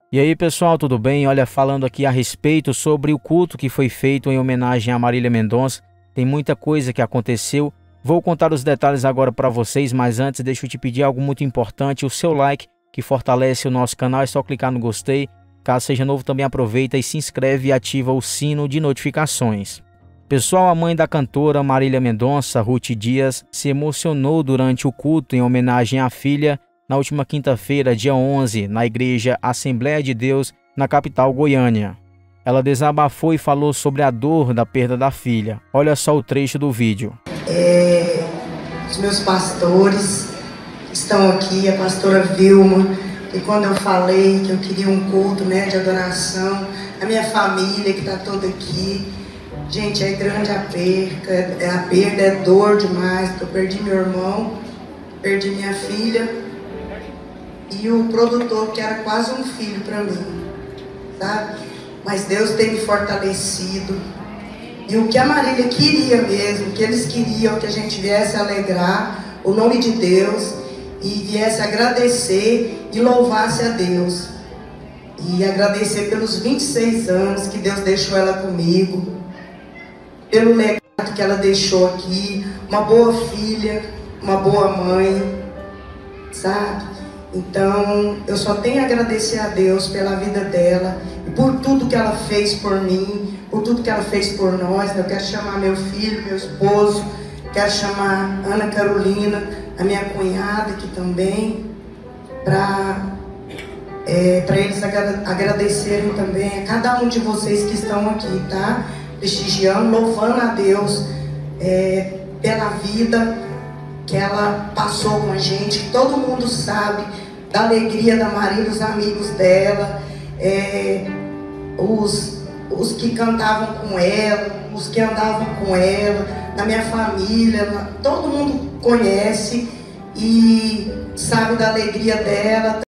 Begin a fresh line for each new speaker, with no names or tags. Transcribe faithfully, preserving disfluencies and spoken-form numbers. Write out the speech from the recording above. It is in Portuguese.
E aí pessoal, tudo bem? Olha, falando aqui a respeito sobre o culto que foi feito em homenagem a Marília Mendonça. Tem muita coisa que aconteceu. Vou contar os detalhes agora para vocês, mas antes deixa eu te pedir algo muito importante, o seu like, que fortalece o nosso canal. É só clicar no gostei. Caso seja novo, também aproveita e se inscreve e ativa o sino de notificações. Pessoal, a mãe da cantora Marília Mendonça, Ruth Dias, se emocionou durante o culto em homenagem à filha na última quinta-feira, dia onze, na Igreja Assembleia de Deus, na capital Goiânia. Ela desabafou e falou sobre a dor da perda da filha. Olha só o trecho do vídeo.
É, os meus pastores estão aqui, a pastora Vilma, e quando eu falei que eu queria um culto, né, de adoração, a minha família que está toda aqui. Gente, é grande a perca, é, a perda é dor demais, porque eu perdi meu irmão, perdi minha filha, e o produtor, que era quase um filho para mim, sabe? Mas Deus tem me fortalecido. E o que a Marília queria mesmo, o que eles queriam, que a gente viesse alegrar o nome de Deus e viesse agradecer e louvasse a Deus. E agradecer pelos vinte e seis anos que Deus deixou ela comigo, pelo legado que ela deixou aqui, uma boa filha, uma boa mãe, sabe? Então, eu só tenho a agradecer a Deus pela vida dela e por tudo que ela fez por mim, por tudo que ela fez por nós. Eu quero chamar meu filho, meu esposo, quero chamar Ana Carolina, a minha cunhada aqui também, para é, para eles agra agradecerem também a cada um de vocês que estão aqui, tá? Prestigiando, louvando a Deus é, pela vida que ela passou com a gente, que todo mundo sabe da alegria da Marília, os amigos dela, é, os, os que cantavam com ela, os que andavam com ela, na minha família, todo mundo conhece e sabe da alegria dela.